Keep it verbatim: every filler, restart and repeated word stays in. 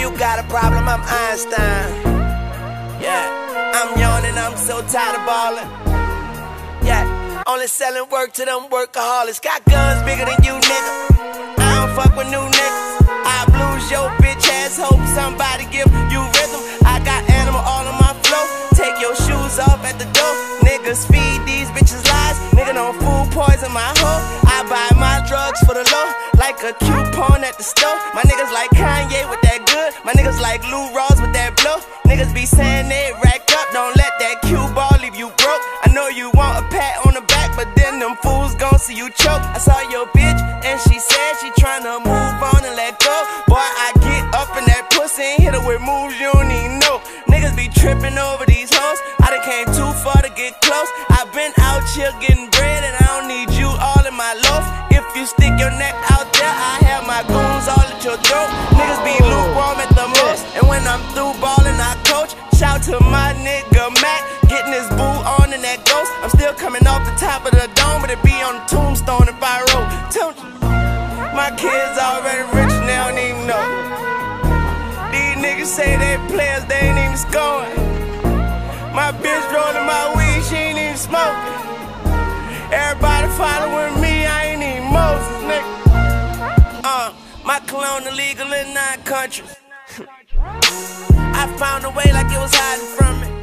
you got a problem, I'm Einstein. Yeah, I'm yawning, I'm so tired of ballin'. Yeah, only selling work to them workaholics. Got guns bigger than you, nigga. I don't fuck with new niggas. I blues your bitch ass, hope somebody give you rhythm. I got animal all on my flow. Take your shoes off at the door. Niggas feed these bitches lies. Nigga don't food poison my hoe. I buy my drugs for the low, like a coupon at the store. My niggas like Kanye with that good. My niggas like Lou Rawls with that blow. Niggas be saying they rack up. Don't let that cue ball leave you broke. I know you want a pat on the back, but then them fools gon' see you choke. I saw your bitch and she said she tryna move on and let go. Boy, I get up in that pussy and hit her with moves you don't even know. Niggas be tripping over these hoes. I done came too far to get close. I been out here getting bread and I don't need you all in my loaf. If you stick your neck out there, I have my goons all at your throat. Niggas be lukewarm at the most, and when I'm through ballin', I coach. Shout to my nigga Mac, getting his boo on in that ghost. I'm still coming off the top of the dome, but it be on the tombstone if I wrote. My kids already rich and they don't even know. These niggas say they players, they ain't even scoring. My bitch rolling my weed, she ain't even smoking. Everybody following me, I ain't even Moses, nigga. Uh, my cologne illegal in nine countries. I found a way like it was hiding from me.